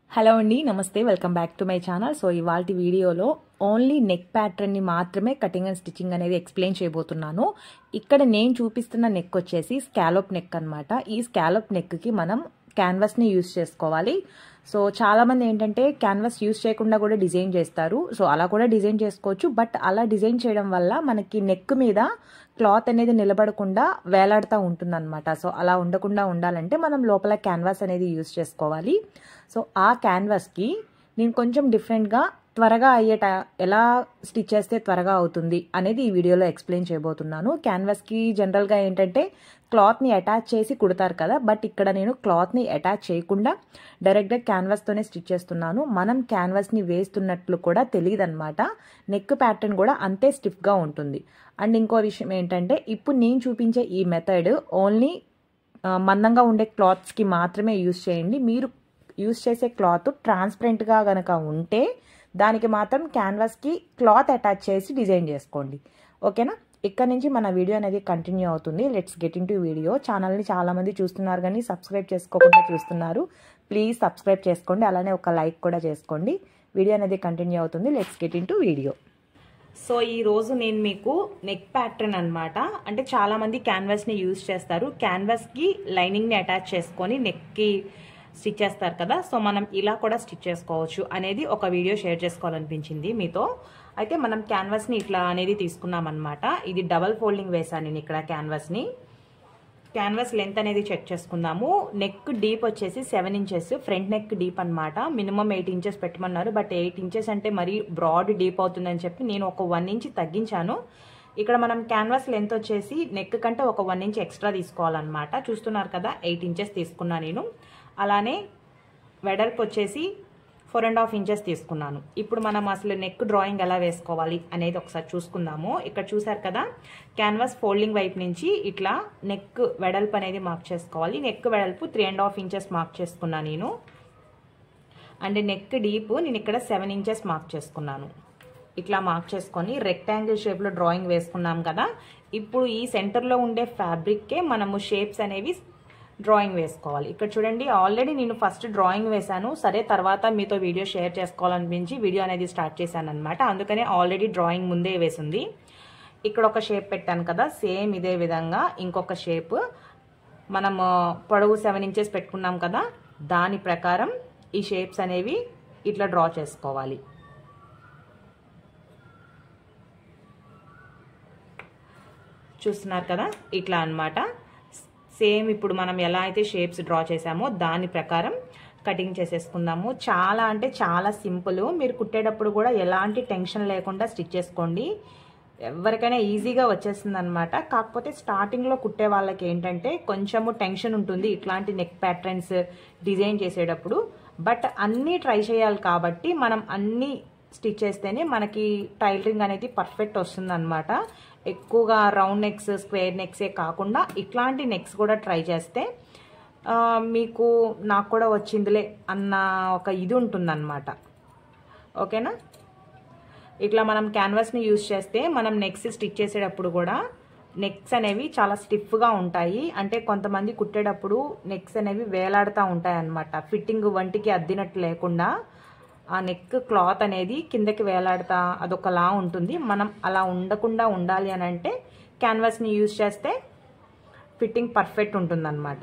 Hello అండి, నమస్తే, welcome back to my channel. So ఇవాల్టి వీడియోలో ఓన్లీ నెక్ ప్యాటర్న్ని మాత్రమే కటింగ్ అండ్ స్టిచ్చింగ్ అనేది ఎక్స్ప్లెయిన్ చేయబోతున్నాను. ఇక్కడ నేను చూపిస్తున్న నెక్ వచ్చేసి స్కాలప్ నెక్ అనమాట. ఈ స్కాలప్ నెక్కి మనం క్యాన్వాస్ని యూజ్ చేసుకోవాలి. సో చాలామంది ఏంటంటే క్యాన్వాస్ యూజ్ చేయకుండా కూడా డిజైన్ చేస్తారు. సో అలా కూడా డిజైన్ చేసుకోవచ్చు. బట్ అలా డిజైన్ చేయడం వల్ల మనకి నెక్ మీద క్లాత్ అనేది నిలబడకుండా వేలాడుతూ ఉంటుందన్నమాట. సో అలా ఉండకుండా ఉండాలంటే మనం లోపల క్యాన్వాస్ అనేది యూజ్ చేసుకోవాలి. సో ఆ క్యాన్వాస్కి నేను కొంచెం డిఫరెంట్గా త్వరగా ఎలా స్టిచ్ చేస్తే త్వరగా అవుతుంది అనేది ఈ వీడియోలో ఎక్స్ప్లెయిన్ చేయబోతున్నాను. క్యాన్వాస్కి జనరల్గా ఏంటంటే క్లాత్ని అటాచ్ చేసి కుడతారు కదా, బట్ ఇక్కడ నేను క్లాత్ని అటాచ్ చేయకుండా డైరెక్ట్గా క్యాన్వాస్తోనే స్టిచ్ చేస్తున్నాను. మనం క్యాన్వాస్ని వేస్తున్నట్లు కూడా తెలియదు అనమాట. నెక్ ప్యాటర్న్ కూడా అంతే స్టిఫ్గా ఉంటుంది. అండ్ ఇంకో విషయం ఏంటంటే ఇప్పుడు నేను చూపించే ఈ మెథడ్ ఓన్లీ మందంగా ఉండే క్లాత్స్కి మాత్రమే యూజ్ చేయండి. మీరు యూజ్ చేసే క్లాత్ ట్రాన్స్పరెంట్గా కనుక ఉంటే దానికి మాత్రం క్యాన్వాస్కి క్లాత్ అటాచ్ చేసి డిజైన్ చేసుకోండి. ఓకేనా? ఇక్కడ నుంచి మన వీడియో అనేది కంటిన్యూ అవుతుంది. Let's get into video. ఛానల్ని చాలామంది చూస్తున్నారు కానీ సబ్స్క్రైబ్ చేసుకోకుండా చూస్తున్నారు. ప్లీజ్ సబ్స్క్రైబ్ చేసుకోండి, అలానే ఒక లైక్ కూడా చేసుకోండి. వీడియో అనేది కంటిన్యూ అవుతుంది. Let's get into video. So ఈరోజు నేను మీకు నెక్ ప్యాటర్న్ అనమాట, అంటే చాలామంది క్యాన్వాస్ని యూజ్ చేస్తారు. క్యాన్వాస్కి లైనింగ్ని అటాచ్ చేసుకొని నెక్కి స్టిచ్ చేస్తారు కదా. సో మనం ఇలా కూడా స్టిచ్ చేసుకోవచ్చు అనేది ఒక వీడియో షేర్ చేసుకోవాలనిపించింది మీతో. అయితే మనం క్యాన్వాస్ని ఇట్లా అనేది తీసుకున్నాం అనమాట. ఇది డబల్ ఫోల్డింగ్ వేసాను నేను ఇక్కడ క్యాన్వాస్ని. క్యాన్వాస్ లెంత్ అనేది చెక్ చేసుకుందాము. నెక్ డీప్ వచ్చేసి 7 ఇంచెస్, ఫ్రంట్ నెక్ డీప్ అనమాట. మినిమం 8 ఇంచెస్ పెట్టమన్నారు, బట్ 8 ఇంచెస్ అంటే మరీ బ్రాడ్ డీప్ అవుతుందని చెప్పి నేను ఒక 1 ఇంచ్ తగ్గించాను. ఇక్కడ మనం క్యాన్వాస్ లెంత్ వచ్చేసి నెక్ కంటే ఒక 1 ఇంచ్ ఎక్స్ట్రా తీసుకోవాలన్నమాట. చూస్తున్నారు కదా, 8 ఇంచెస్ తీసుకున్నా నేను. అలానే వెడల్పు వచ్చేసి 4.5 ఇంచెస్ తీసుకున్నాను. ఇప్పుడు మనం అసలు నెక్ డ్రాయింగ్ ఎలా వేసుకోవాలి అనేది ఒకసారి చూసుకుందాము. ఇక్కడ చూసారు కదా, క్యాన్వాస్ ఫోల్డింగ్ వైపు నుంచి ఇట్లా నెక్ వెడల్పు అనేది మార్క్ చేసుకోవాలి. నెక్ వెడల్పు 3.5 ఇంచెస్ మార్క్ చేసుకున్నాను నేను. అండ్ నెక్ డీప్ నేను ఇక్కడ 7 ఇంచెస్ మార్క్ చేసుకున్నాను. ఇట్లా మార్క్ చేసుకొని రెక్టాంగిల్ షేప్లో డ్రాయింగ్ వేసుకున్నాం కదా. ఇప్పుడు ఈ సెంటర్లో ఉండే ఫ్యాబ్రిక్కే మనము షేప్స్ అనేవి డ్రాయింగ్ వేసుకోవాలి. ఇక్కడ చూడండి, ఆల్రెడీ నేను ఫస్ట్ డ్రాయింగ్ వేశాను. సరే, తర్వాత మీతో వీడియో షేర్ చేసుకోవాలనిపించి వీడియో అనేది స్టార్ట్ చేశాను అనమాట. అందుకనే ఆల్రెడీ డ్రాయింగ్ ముందే వేసింది. ఇక్కడ ఒక షేప్ పెట్టాను కదా, సేమ్ ఇదే విధంగా ఇంకొక షేప్ మనం పొడవు 7 ఇంచెస్ పెట్టుకున్నాం కదా, దాని ప్రకారం ఈ షేప్స్ అనేవి ఇట్లా డ్రా చేసుకోవాలి. చూస్తున్నారు కదా, ఇట్లా అన్నమాట. సేమ్ ఇప్పుడు మనం ఎలా అయితే షేప్స్ డ్రా చేసామో దాని ప్రకారం కటింగ్ చేసేసుకుందాము. చాలా అంటే చాలా సింపుల్. మీరు కుట్టేటప్పుడు కూడా ఎలాంటి టెన్షన్ లేకుండా స్టిచ్ చేసుకోండి. ఎవరికైనా ఈజీగా వచ్చేస్తుంది అనమాట. కాకపోతే స్టార్టింగ్లో కుట్టే వాళ్ళకి ఏంటంటే కొంచెము టెన్షన్ ఉంటుంది ఇట్లాంటి నెక్ ప్యాటర్న్స్ డిజైన్ చేసేటప్పుడు. బట్ అన్నీ ట్రై చేయాలి కాబట్టి మనం అన్నీ స్టిచ్ చేస్తేనే మనకి టైలరింగ్ అనేది పర్ఫెక్ట్ వస్తుంది అనమాట. ఎక్కువగా రౌండ్ నెక్స్, స్క్వేర్ నెక్సే కాకుండా ఇట్లాంటి నెక్స్ కూడా ట్రై చేస్తే మీకు నాకు కూడా వచ్చిందిలే అన్న ఒక ఇది ఉంటుందన్నమాట. ఓకేనా? ఇట్లా మనం క్యాన్వాస్ని యూజ్ చేస్తే మనం నెక్స్ స్టిచ్ చేసేటప్పుడు కూడా నెక్స్ అనేవి చాలా స్టిఫ్గా ఉంటాయి. అంటే కొంతమంది కుట్టేటప్పుడు నెక్స్ అనేవి వేలాడుతూ ఉంటాయి అన్నమాట. ఫిట్టింగ్ వంటికి అద్దినట్టు లేకుండా ఆ నెక్ క్లాత్ అనేది కిందకి వేలాడుతా అదొకలా ఉంటుంది. మనం అలా ఉండకుండా ఉండాలి అని అంటే క్యాన్వాస్ని యూజ్ చేస్తే ఫిట్టింగ్ పర్ఫెక్ట్ ఉంటుందన్నమాట.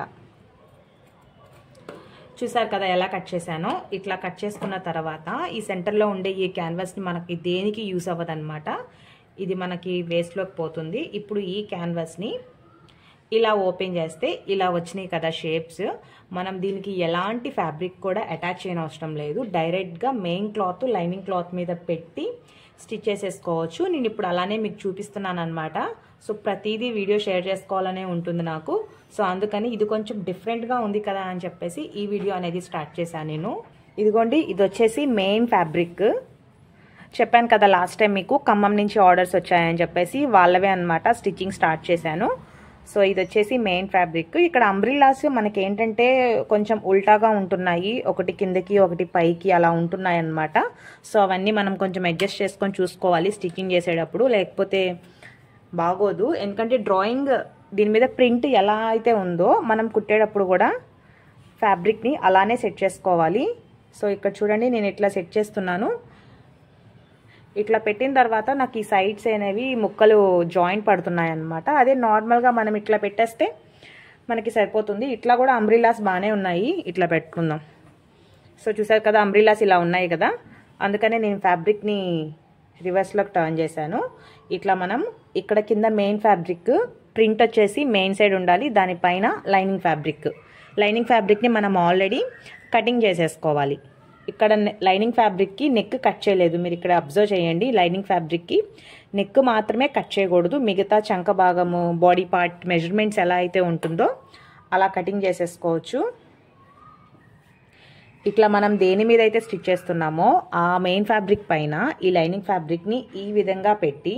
చూసారు కదా ఎలా కట్ చేశానో. ఇట్లా కట్ చేసుకున్న తర్వాత ఈ సెంటర్లో ఉండే ఈ క్యాన్వాస్ని మనకి దేనికి యూజ్ అవ్వదన్నమాట. ఇది మనకి వేస్ట్లోకి పోతుంది. ఇప్పుడు ఈ క్యాన్వాస్ని ఇలా ఓపెన్ చేస్తే ఇలా వచ్చినాయి కదా షేప్స్. మనం దీనికి ఎలాంటి ఫ్యాబ్రిక్ కూడా అటాచ్ చేయని అవసరం లేదు. డైరెక్ట్గా మెయిన్ క్లాత్ లైనింగ్ క్లాత్ మీద పెట్టి స్టిచ్ చేసేసుకోవచ్చు. నేను ఇప్పుడు అలానే మీకు చూపిస్తున్నాను అనమాట. సో ప్రతిదీ వీడియో షేర్ చేసుకోవాలనే ఉంటుంది నాకు. సో అందుకని ఇది కొంచెం డిఫరెంట్గా ఉంది కదా అని చెప్పేసి ఈ వీడియో అనేది స్టార్ట్ చేశాను నేను. ఇదిగోండి, ఇది వచ్చేసి మెయిన్ ఫ్యాబ్రిక్. చెప్పాను కదా లాస్ట్ టైం మీకు ఖమ్మం నుంచి ఆర్డర్స్ వచ్చాయని చెప్పేసి వాళ్ళవే అనమాట స్టిచ్చింగ్ స్టార్ట్ చేశాను. సో ఇది వచ్చేసి మెయిన్ ఫ్యాబ్రిక్. ఇక్కడ అంబ్రిల్లాస్ మనకి ఏంటంటే కొంచెం ఉల్టాగా ఉంటున్నాయి, ఒకటి కిందకి ఒకటి పైకి అలా ఉంటున్నాయి అన్నమాట. సో అవన్నీ మనం కొంచెం అడ్జస్ట్ చేసుకొని చూసుకోవాలి స్టిచ్చింగ్ చేసేటప్పుడు, లేకపోతే బాగోదు. ఎందుకంటే డ్రాయింగ్ దీని మీద ప్రింట్ ఎలా అయితే ఉందో మనం కుట్టేటప్పుడు కూడా ఫ్యాబ్రిక్ని అలానే సెట్ చేసుకోవాలి. సో ఇక్కడ చూడండి నేను ఇట్లా సెట్ చేస్తున్నాను. ఇట్లా పెట్టిన తర్వాత నాకు ఈ సైడ్స్ అనేవి ముక్కలు జాయింట్ పడుతున్నాయి అన్నమాట. అదే నార్మల్గా మనం ఇట్లా పెట్టేస్తే మనకి సరిపోతుంది. ఇట్లా కూడా అంబ్రిల్లాస్ బాగానే ఉన్నాయి, ఇట్లా పెట్టుకుందాం. సో చూసారు కదా అంబ్రిల్లాస్ ఇలా ఉన్నాయి కదా, అందుకనే నేను ఫ్యాబ్రిక్ని రివర్స్లోకి టర్న్ చేశాను. ఇట్లా మనం ఇక్కడ కింద మెయిన్ ఫ్యాబ్రిక్ ప్రింట్ వచ్చేసి మెయిన్ సైడ్ ఉండాలి, దానిపైన లైనింగ్ ఫ్యాబ్రిక్ని మనం ఆల్రెడీ కటింగ్ చేసేసుకోవాలి. ఇక్కడ లైనింగ్ ఫ్యాబ్రిక్కి నెక్ కట్ చేయలేదు, మీరు ఇక్కడ అబ్జర్వ్ చేయండి. లైనింగ్ ఫ్యాబ్రిక్కి నెక్ మాత్రమే కట్ చేయకూడదు, మిగతా చంక భాగము బాడీ పార్ట్ మెజర్మెంట్స్ ఎలా అయితే ఉంటుందో అలా కటింగ్ చేసేసుకోవచ్చు. ఇట్లా మనం దేని మీద అయితే స్టిచ్ చేస్తున్నామో ఆ మెయిన్ ఫ్యాబ్రిక్ పైన ఈ లైనింగ్ ఫ్యాబ్రిక్ని ఈ విధంగా పెట్టి,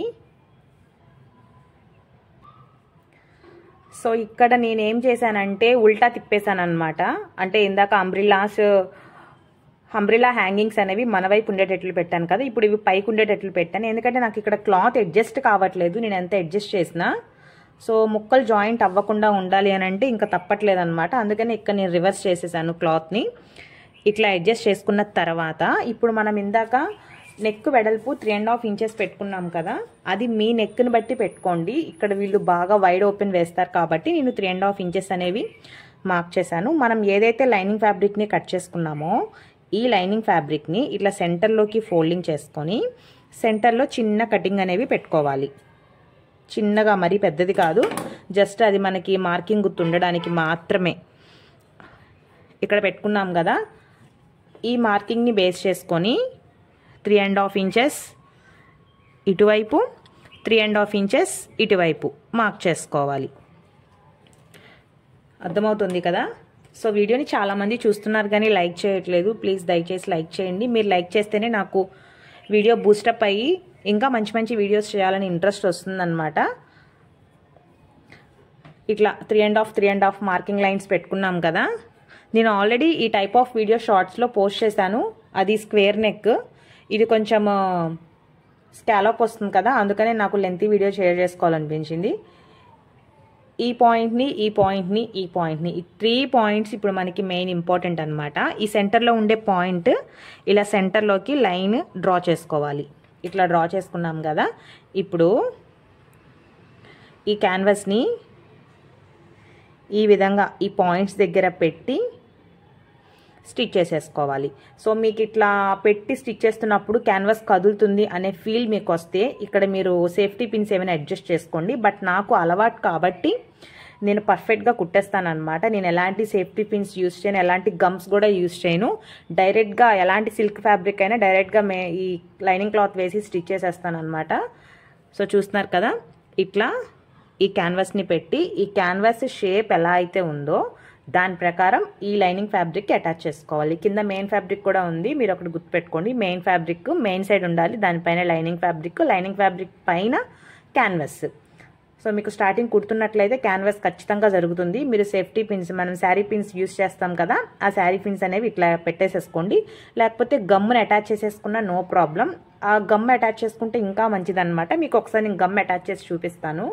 సో ఇక్కడ నేనేం చేశానంటే ఉల్టా తిప్పేశాను అనమాట. అంటే ఇందాక అంబ్రిల్లా హ్యాంగింగ్స్ అనేవి మన వైపు ఉండేటట్లు పెట్టాను కదా, ఇప్పుడు ఇవి పైకి ఉండేటట్లు పెట్టాను. ఎందుకంటే నాకు ఇక్కడ క్లాత్ అడ్జస్ట్ కావట్లేదు, నేను ఎంత అడ్జస్ట్ చేసినా. సో ముక్కలు జాయింట్ అవ్వకుండా ఉండాలి అని అంటే ఇంకా తప్పట్లేదు అనమాట. అందుకని ఇక్కడ నేను రివర్స్ చేసేసాను క్లాత్ని. ఇట్లా అడ్జస్ట్ చేసుకున్న తర్వాత ఇప్పుడు మనం ఇందాక నెక్ వెడల్పు 3.5 ఇంచెస్ పెట్టుకున్నాం కదా, అది మీ నెక్ని బట్టి పెట్టుకోండి. ఇక్కడ వీళ్ళు బాగా వైడ్ ఓపెన్ వేస్తారు కాబట్టి నేను 3.5 ఇంచెస్ అనేవి మార్క్ చేశాను. మనం ఏదైతే లైనింగ్ ఫ్యాబ్రిక్ని కట్ చేసుకున్నామో ఈ లైనింగ్ ఫ్యాబ్రిక్ని ఇట్లా సెంటర్లోకి ఫోల్డింగ్ చేసుకొని సెంటర్లో చిన్న కటింగ్ అనేవి పెట్టుకోవాలి. చిన్నగా, మరీ పెద్దది కాదు, జస్ట్ అది మనకి మార్కింగ్ గుర్తుండడానికి మాత్రమే. ఇక్కడ పెట్టుకున్నాం కదా, ఈ మార్కింగ్ని బేస్ చేసుకొని 3.5 ఇంచెస్ ఇటువైపు, 3.5 ఇంచెస్ ఇటువైపు మార్క్ చేసుకోవాలి. అర్థమవుతుంది కదా. సో వీడియోని చాలామంది చూస్తున్నారు కానీ లైక్ చేయట్లేదు. ప్లీజ్ దయచేసి లైక్ చేయండి. మీరు లైక్ చేస్తేనే నాకు వీడియో బూస్టప్ అయ్యి ఇంకా మంచి మంచి వీడియోస్ చేయాలని ఇంట్రెస్ట్ వస్తుందన్నమాట. ఇట్లా 3.5 మార్కింగ్ లైన్స్ పెట్టుకున్నాం కదా. నేను ఆల్రెడీ ఈ టైప్ ఆఫ్ వీడియో షార్ట్స్లో పోస్ట్ చేశాను. అది స్క్వేర్ నెక్, ఇది కొంచెం స్కాలప్ వస్తుంది కదా, అందుకనే నాకు లెంతీ వీడియో షేర్ చేసుకోవాలనిపించింది. ఈ పాయింట్ని ఈ 3 పాయింట్స్ ఇప్పుడు మనకి మెయిన్ ఇంపార్టెంట్ అనమాట. ఈ సెంటర్లో ఉండే పాయింట్ ఇలా సెంటర్లోకి లైన్ డ్రా చేసుకోవాలి. ఇట్లా డ్రా చేసుకున్నాం కదా, ఇప్పుడు ఈ క్యాన్వాస్ని ఈ విధంగా ఈ పాయింట్స్ దగ్గర పెట్టి స్టిచ్ చేసేసుకోవాలి. సో మీకు ఇట్లా పెట్టి స్టిచ్ చేస్తున్నప్పుడు క్యాన్వాస్ కదులుతుంది అనే ఫీల్ మీకు వస్తే ఇక్కడ మీరు సేఫ్టీ పిన్స్ ఏమైనా అడ్జస్ట్ చేసుకోండి. బట్ నాకు అలవాటు కాబట్టి నేను పర్ఫెక్ట్గా కుట్టేస్తాను అనమాట. నేను ఎలాంటి సేఫ్టీ పిన్స్ యూస్ చేయను, ఎలాంటి గమ్స్ కూడా యూస్ చేయను. డైరెక్ట్గా ఎలాంటి సిల్క్ ఫ్యాబ్రిక్ అయినా డైరెక్ట్గా ఈ లైనింగ్ క్లాత్ వేసి స్టిచ్ చేసేస్తాను అనమాట. సో చూస్తున్నారు కదా, ఇట్లా ఈ క్యాన్వాస్ని పెట్టి ఈ క్యాన్వాస్ షేప్ ఎలా అయితే ఉందో దాని ప్రకారం ఈ లైనింగ్ ఫ్యాబ్రిక్కి అటాచ్ చేసుకోవాలి. కింద మెయిన్ ఫ్యాబ్రిక్ కూడా ఉంది, మీరు ఒకటి గుర్తుపెట్టుకోండి. మెయిన్ ఫ్యాబ్రిక్ మెయిన్ సైడ్ ఉండాలి, దానిపైన లైనింగ్ ఫ్యాబ్రిక్ పైన క్యాన్వాస్. సో మీకు స్టార్టింగ్ కుడుతున్నట్లయితే క్యాన్వాస్ ఖచ్చితంగా జరుగుతుంది. మీరు సేఫ్టీ పిన్స్, మనం శారీ పిన్స్ యూస్ చేస్తాం కదా, ఆ శారీ పిన్స్ అనేవి ఇట్లా పెట్టేసేసుకోండి. లేకపోతే గమ్మును అటాచ్ చేసేసుకున్న నో ప్రాబ్లం. ఆ గమ్ అటాచ్ చేసుకుంటే ఇంకా మంచిదన్నమాట. మీకు ఒకసారి నేను గమ్ అటాచ్ చేసి చూపిస్తాను.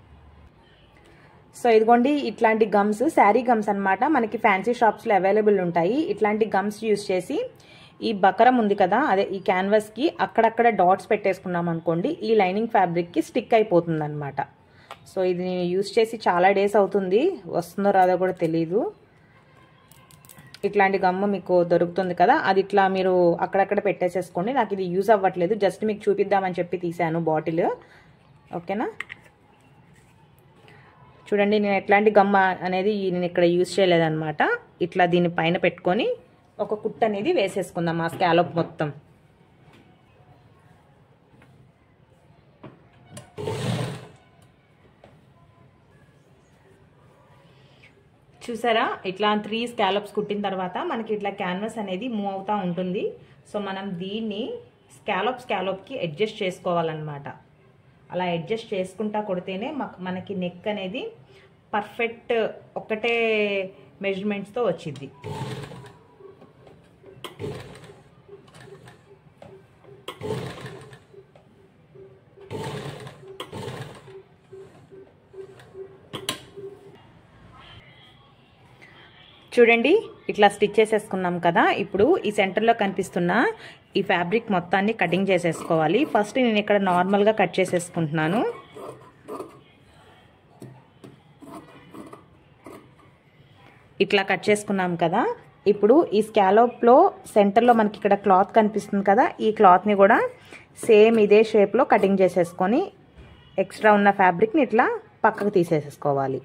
సో ఇదిగోండి, ఇట్లాంటి గమ్స్ శారీ గమ్స్ అనమాట, మనకి ఫ్యాన్సీ షాప్స్లో అవైలబుల్ ఉంటాయి. ఇట్లాంటి గమ్స్ యూస్ చేసి ఈ బకరం ఉంది కదా, అదే ఈ క్యాన్వాస్కి అక్కడక్కడ డాట్స్ పెట్టేసుకున్నాం అనుకోండి, ఈ లైనింగ్ ఫ్యాబ్రిక్కి స్టిక్ అయిపోతుంది అనమాట. సో ఇది నేను యూస్ చేసి చాలా డేస్ అవుతుంది, వస్తుందో రాదో కూడా తెలీదు. ఇట్లాంటి గమ్ము మీకు దొరుకుతుంది కదా, అది ఇట్లా మీరు అక్కడక్కడ పెట్టేసేసుకోండి. నాకు ఇది యూజ్ అవ్వట్లేదు, జస్ట్ మీకు చూపిద్దామని చెప్పి తీసాను బాటిల్. ఓకేనా, చూడండి నేను ఎట్లాంటి గమ్ అనేది నేను ఇక్కడ యూజ్ చేయలేదన్నమాట. ఇట్లా దీని పైన పెట్టుకొని ఒక కుట్టు అనేది వేసేసుకుందాం ఆ స్కాలప్ మొత్తం. చూసారా, ఇట్లా 3 స్కాలప్స్ కుట్టిన తర్వాత మనకి ఇట్లా క్యాన్వాస్ అనేది మూవ్ అవుతూ ఉంటుంది. సో మనం దీన్ని స్కాలప్కి అడ్జస్ట్ చేసుకోవాలన్నమాట. అలా అడ్జస్ట్ చేసుకుంటా కొడితేనే మనకి నెక్ అనేది పర్ఫెక్ట్ ఒకటే మెజర్మెంట్స్తో వచ్చింది. చూడండి ఇట్లా స్టిచ్ చేసేసుకున్నాం కదా. ఇప్పుడు ఈ సెంటర్లో కనిపిస్తున్న ఈ ఫ్యాబ్రిక్ మొత్తాన్ని కటింగ్ చేసేసుకోవాలి. ఫస్ట్ నేను ఇక్కడ నార్మల్గా కట్ చేసేసుకుంటున్నాను. ఇట్లా కట్ చేసుకున్నాం కదా. ఇప్పుడు ఈ స్కాలోప్లో సెంటర్లో మనకి ఇక్కడ క్లాత్ కనిపిస్తుంది కదా, ఈ క్లాత్ని కూడా సేమ్ ఇదే షేప్లో కటింగ్ చేసేసుకొని ఎక్స్ట్రా ఉన్న ఫ్యాబ్రిక్ని ఇట్లా పక్కకు తీసేసుకోవాలి.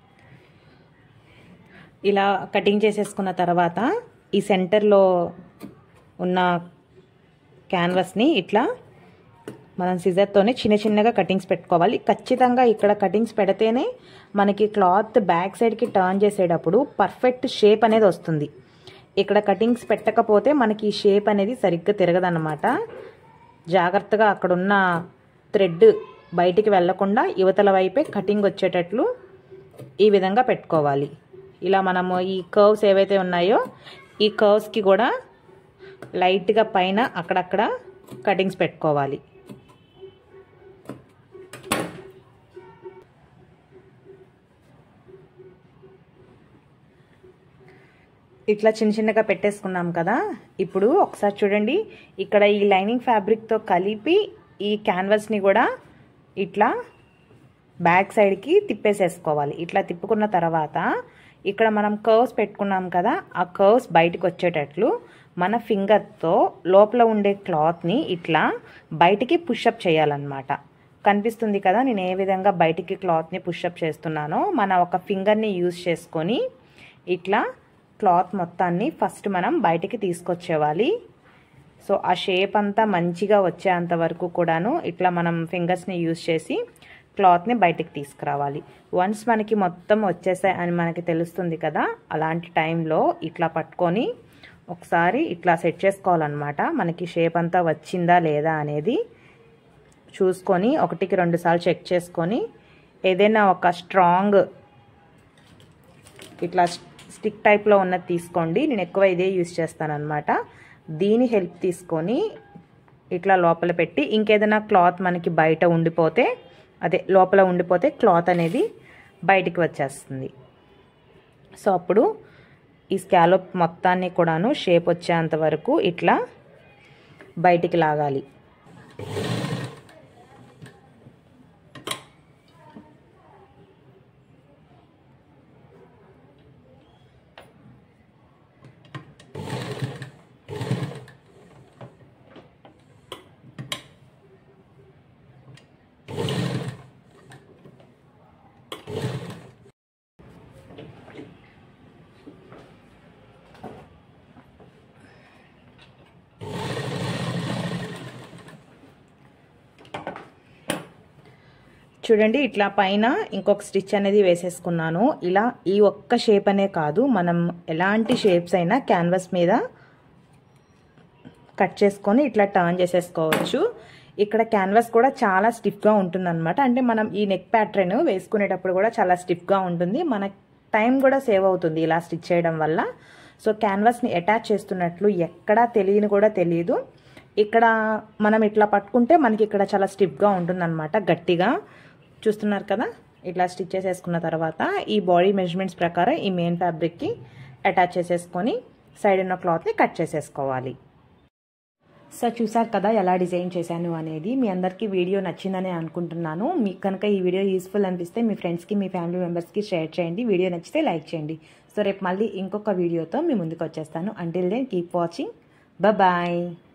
ఇలా కటింగ్ చేసేసుకున్న తర్వాత ఈ సెంటర్లో ఉన్న క్యాన్వాస్ని ఇట్లా మనం సిజర్తోనే చిన్న చిన్నగా కటింగ్స్ పెట్టుకోవాలి. ఖచ్చితంగా ఇక్కడ కటింగ్స్ పెడితేనే మనకి క్లాత్ బ్యాక్ సైడ్కి టర్న్ చేసేటప్పుడు పర్ఫెక్ట్ షేప్ అనేది వస్తుంది. ఇక్కడ కటింగ్స్ పెట్టకపోతే మనకి ఈ షేప్ అనేది సరిగ్గా తిరగదన్నమాట. జాగ్రత్తగా అక్కడున్న థ్రెడ్ బయటికి వెళ్లకుండా యువతల వైపే కటింగ్ వచ్చేటట్లు ఈ విధంగా పెట్టుకోవాలి. ఇలా మనము ఈ కర్వ్స్ ఏవైతే ఉన్నాయో ఈ కర్వ్స్కి కూడా లైట్గా పైన అక్కడక్కడ కటింగ్స్ పెట్టుకోవాలి. ఇట్లా చిన్న చిన్నగా పెట్టేసుకున్నాం కదా. ఇప్పుడు ఒకసారి చూడండి, ఇక్కడ ఈ లైనింగ్ ఫ్యాబ్రిక్తో కలిపి ఈ క్యాన్వాస్ని కూడా ఇట్లా బ్యాక్ సైడ్కి తిప్పేసేసుకోవాలి. ఇట్లా తిప్పుకున్న తర్వాత ఇక్కడ మనం కర్వ్స్ పెట్టుకున్నాం కదా, ఆ కర్వ్స్ బయటకు వచ్చేటట్లు మన ఫింగర్తో లోపల ఉండే క్లాత్ని ఇట్లా బయటికి పుషప్ చేయాలన్నమాట. కనిపిస్తుంది కదా నేను ఏ విధంగా బయటికి క్లాత్ని పుషప్ చేస్తున్నానో. మన ఒక ఫింగర్ని యూజ్ చేసుకొని ఇట్లా క్లాత్ మొత్తాన్ని ఫస్ట్ మనం బయటికి తీసుకొచ్చేవాలి. సో ఆ షేప్ అంతా మంచిగా వచ్చేంత వరకు కూడాను ఇట్లా మనం ఫింగర్స్ని యూజ్ చేసి క్లాత్ని బయటికి తీసుకురావాలి. వన్స్ మనకి మొత్తం వచ్చేసాయి అని మనకి తెలుస్తుంది కదా, అలాంటి టైంలో ఇట్లా పట్టుకొని ఒకసారి ఇట్లా సెట్ చేసుకోవాలన్నమాట. మనకి షేప్ అంతా వచ్చిందా లేదా అనేది చూసుకొని 1-2 సార్లు చెక్ చేసుకొని ఏదైనా ఒక స్ట్రాంగ్ ఇట్లా స్టిక్ టైప్లో ఉన్నది తీసుకోండి. నేను ఎక్కువ ఇదే యూజ్ చేస్తానన్నమాట. దీని హెల్ప్ తీసుకొని ఇట్లా లోపల పెట్టి ఇంకేదైనా క్లాత్ మనకి బయట ఉండిపోతే లోపల ఉండిపోతే క్లాత్ అనేది బయటికి వచ్చేస్తుంది. సో అప్పుడు ఈ స్కాలోప్ మొత్తాన్ని కూడాను షేప్ వచ్చేంత వరకు ఇట్లా బయటికి లాగాలి. చూడండి ఇట్లా పైన ఇంకొక స్టిచ్ అనేది వేసేసుకున్నాను. ఇలా ఈ ఒక్క షేప్ అనే కాదు, మనం ఎలాంటి షేప్స్ అయినా క్యాన్వాస్ మీద కట్ చేసుకొని ఇట్లా టర్న్ చేసేసుకోవచ్చు. ఇక్కడ క్యాన్వాస్ కూడా చాలా స్టిఫ్గా ఉంటుందన్నమాట. అంటే మనం ఈ నెక్ ప్యాటర్న్ వేసుకునేటప్పుడు కూడా చాలా స్టిఫ్గా ఉంటుంది. మన టైం కూడా సేవ్ అవుతుంది ఇలా స్టిచ్ చేయడం వల్ల. సో క్యాన్వాస్ని అటాచ్ చేస్తున్నట్లు ఎక్కడా తెలియని కూడా తెలియదు. ఇక్కడ మనం ఇట్లా పట్టుకుంటే మనకి ఇక్కడ చాలా స్టిఫ్గా ఉంటుందన్నమాట, గట్టిగా. చూస్తున్నారు కదా, ఇట్లా స్టిచ్ చేసేసుకున్న తర్వాత ఈ బాడీ మెజర్మెంట్స్ ప్రకారం ఈ మెయిన్ ఫ్యాబ్రిక్కి అటాచ్ చేసేసుకొని సైడ్ ఉన్న క్లాత్ని కట్ చేసేసుకోవాలి. సో చూసారు కదా ఎలా డిజైన్ చేశాను అనేది. మీ అందరికీ వీడియో నచ్చిందని అనుకుంటున్నాను. మీకు కనుక ఈ వీడియో యూస్ఫుల్ అనిపిస్తే మీ ఫ్రెండ్స్కి మీ ఫ్యామిలీ మెంబర్స్కి షేర్ చేయండి. వీడియో నచ్చితే లైక్ చేయండి. సో రేపు మళ్ళీ ఇంకొక వీడియోతో మీ ముందుకు వచ్చేస్తాను. Until then keep watching. Bye.